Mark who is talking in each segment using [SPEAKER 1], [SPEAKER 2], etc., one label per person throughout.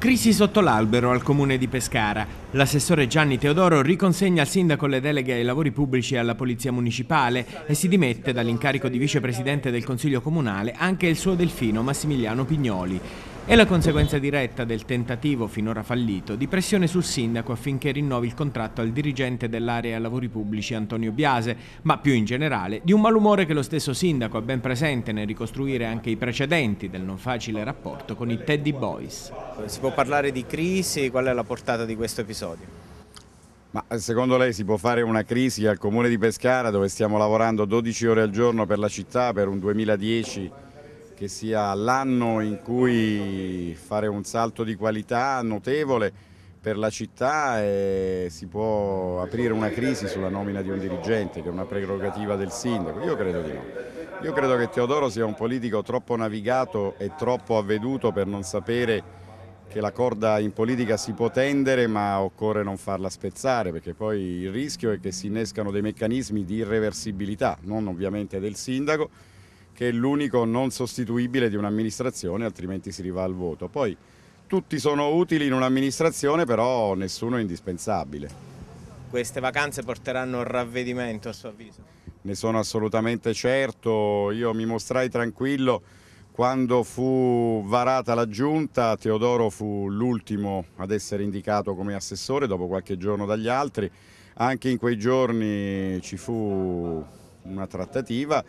[SPEAKER 1] Crisi sotto l'albero al comune di Pescara. L'assessore Gianni Teodoro riconsegna al sindaco le deleghe ai lavori pubblici e alla polizia municipale e si dimette dall'incarico di vicepresidente del Consiglio Comunale anche il suo delfino Massimiliano Pignoli. È la conseguenza diretta del tentativo finora fallito di pressione sul sindaco affinché rinnovi il contratto al dirigente dell'area lavori pubblici Antonio Biase, ma più in generale di un malumore che lo stesso sindaco ha ben presente nel ricostruire anche i precedenti del non facile rapporto con i Teddy Boys.
[SPEAKER 2] Si può parlare di crisi? Qual è la portata di questo episodio?
[SPEAKER 3] Ma secondo lei si può fare una crisi al comune di Pescara, dove stiamo lavorando 12 ore al giorno per la città, per un 2010 che sia l'anno in cui fare un salto di qualità notevole per la città, e si può aprire una crisi sulla nomina di un dirigente, che è una prerogativa del sindaco? Io credo di no. Io credo che Teodoro sia un politico troppo navigato e troppo avveduto per non sapere che la corda in politica si può tendere, ma occorre non farla spezzare, perché poi il rischio è che si innescano dei meccanismi di irreversibilità, non ovviamente del sindaco, che è l'unico non sostituibile di un'amministrazione, altrimenti si riva al voto. Poi tutti sono utili in un'amministrazione, però nessuno è indispensabile.
[SPEAKER 2] Queste vacanze porteranno un ravvedimento, a suo avviso?
[SPEAKER 3] Ne sono assolutamente certo. Io mi mostrai tranquillo quando fu varata la giunta. Teodoro fu l'ultimo ad essere indicato come assessore dopo qualche giorno dagli altri. Anche in quei giorni ci fu una trattativa.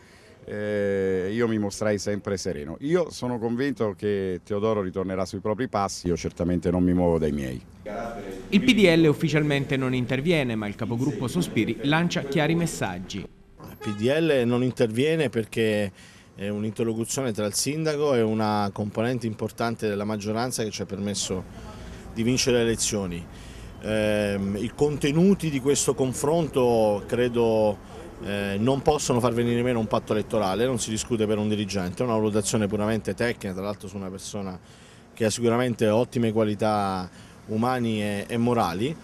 [SPEAKER 3] Io mi mostrai sempre sereno. Io sono convinto che Teodoro ritornerà sui propri passi, io certamente non mi muovo dai miei.
[SPEAKER 1] Il PDL ufficialmente non interviene, ma il capogruppo Sospiri lancia chiari messaggi.
[SPEAKER 4] Il PDL non interviene perché è un'interlocuzione tra il sindaco e una componente importante della maggioranza che ci ha permesso di vincere le elezioni. I contenuti di questo confronto credo non possono far venire meno un patto elettorale, non si discute per un dirigente, è una valutazione puramente tecnica, tra l'altro su una persona che ha sicuramente ottime qualità umani e morali.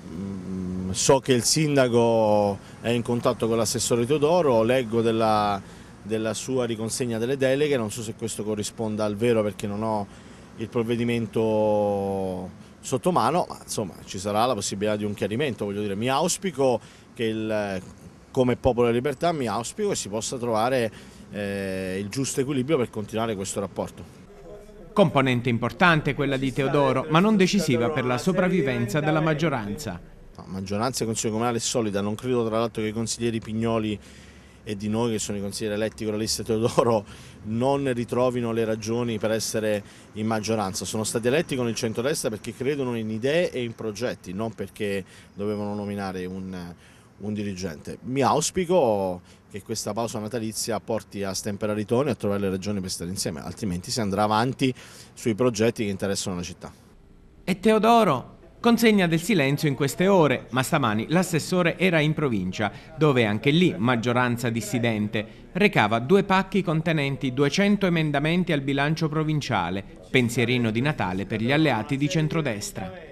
[SPEAKER 4] So che il sindaco è in contatto con l'assessore Teodoro, leggo della sua riconsegna delle deleghe, non so se questo corrisponda al vero perché non ho il provvedimento sotto mano, ma insomma ci sarà la possibilità di un chiarimento, voglio dire, mi auspico che come Popolo della Libertà mi auspico che si possa trovare il giusto equilibrio per continuare questo rapporto.
[SPEAKER 1] Componente importante quella di Teodoro, ma non decisiva per la sopravvivenza della maggioranza.
[SPEAKER 4] La maggioranza e Consiglio Comunale è solida, non credo tra l'altro che i consiglieri Pignoli e di noi che sono i consiglieri eletti con la lista Teodoro non ritrovino le ragioni per essere in maggioranza. Sono stati eletti con il centrodestra perché credono in idee e in progetti, non perché dovevano nominare un dirigente. Mi auspico che questa pausa natalizia porti a stemperare i toni e a trovare le ragioni per stare insieme, altrimenti si andrà avanti sui progetti che interessano la città.
[SPEAKER 1] E Teodoro? Consegna del silenzio in queste ore, ma stamani l'assessore era in provincia, dove anche lì maggioranza dissidente recava 2 pacchi contenenti 200 emendamenti al bilancio provinciale, pensierino di Natale per gli alleati di centrodestra.